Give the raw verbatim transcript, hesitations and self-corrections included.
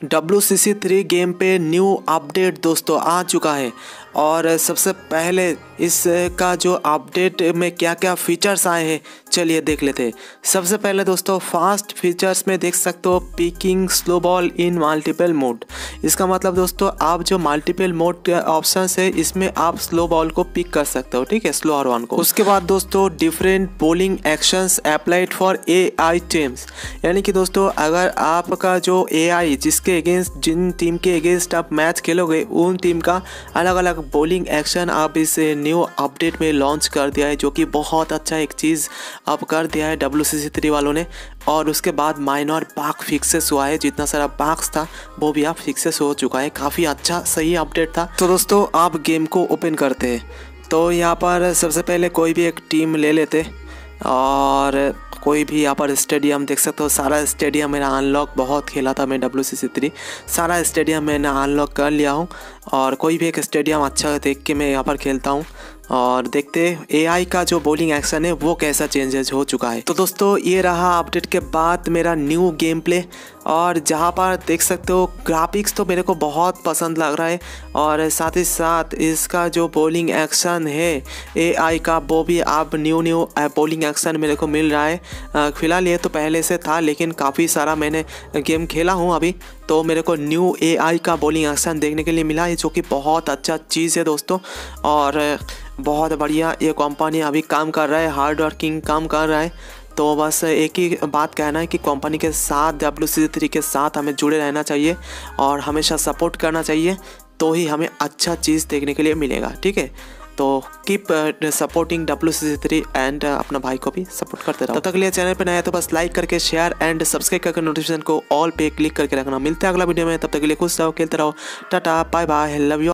W C C three game पे new update दोस्तों आ चुका है। और सबसे पहले इसका जो अपडेट में क्या क्या फीचर्स आए हैं चलिए देख लेते हैं। सबसे पहले दोस्तों फास्ट फीचर्स में देख सकते हो picking slow ball in multiple mode. इसका मतलब दोस्तों आप जो मल्टीपल मोड ऑप्शन है इसमें आप स्लो बॉल को पिक कर सकते हो, ठीक है, स्लो और वन को। उसके बाद दोस्तों different bowling actions applied for A I teams, यानी कि दोस्तों अगर आपका जो ए आई जिसके अगेंस्ट जिन टीम के अगेंस्ट आप मैच खेलोगे उन टीम का अलग अलग बॉलिंग एक्शन आप इस न्यू अपडेट में लॉन्च कर दिया है, जो कि बहुत अच्छा एक चीज़ अब कर दिया है डब्ल्यू सी सी थ्री वालों ने। और उसके बाद माइनर बाग फिक्सेस हुआ है, जितना सारा बाग्स था वो भी आप फिक्सेस हो चुका है। काफ़ी अच्छा सही अपडेट था। तो दोस्तों आप गेम को ओपन करते हैं तो यहाँ पर सबसे पहले कोई भी एक टीम ले लेते और कोई भी यहाँ पर स्टेडियम देख सकते हो। सारा स्टेडियम मेरा अनलॉक, बहुत खेला था मैं डब्ल्यू सी सी थ्री, सारा स्टेडियम मैंने अनलॉक कर लिया हूँ। और कोई भी एक स्टेडियम अच्छा देख के मैं यहाँ पर खेलता हूँ और देखते ए आई का जो बॉलिंग एक्शन है वो कैसा चेंजेस हो चुका है। तो दोस्तों ये रहा अपडेट के बाद मेरा न्यू गेम प्ले, और जहाँ पर देख सकते हो ग्राफिक्स तो मेरे को बहुत पसंद लग रहा है। और साथ ही साथ इसका जो बॉलिंग एक्शन है ए आई का वो भी आप न्यू न्यू बॉलिंग एक्शन मेरे को मिल रहा है। फिलहाल ये तो पहले से था लेकिन काफ़ी सारा मैंने गेम खेला हूँ अभी, तो मेरे को न्यू ए आई का बॉलिंग एक्शन देखने के लिए मिला है, जो कि बहुत अच्छा चीज़ है दोस्तों। और बहुत बढ़िया ये कंपनी अभी काम कर रहा है, हार्ड वर्किंग काम कर रहा है। तो बस एक ही बात कहना है कि कंपनी के साथ डब्ल्यू सी सी थ्री के साथ हमें जुड़े रहना चाहिए और हमेशा सपोर्ट करना चाहिए, तो ही हमें अच्छा चीज़ देखने के लिए मिलेगा, ठीक है। तो keep supporting W C C three and अपना भाई को भी सपोर्ट करते रहो। तब तक के लिए चैनल पर नया है तो बस लाइक करके शेयर एंड सब्सक्राइब करके नोटिफिकेशन को ऑल पे क्लिक करके रखना। मिलते हैं अगला वीडियो में, तब तक के लिए खुश रहो, खेलते रहो, tata bye bye, love you.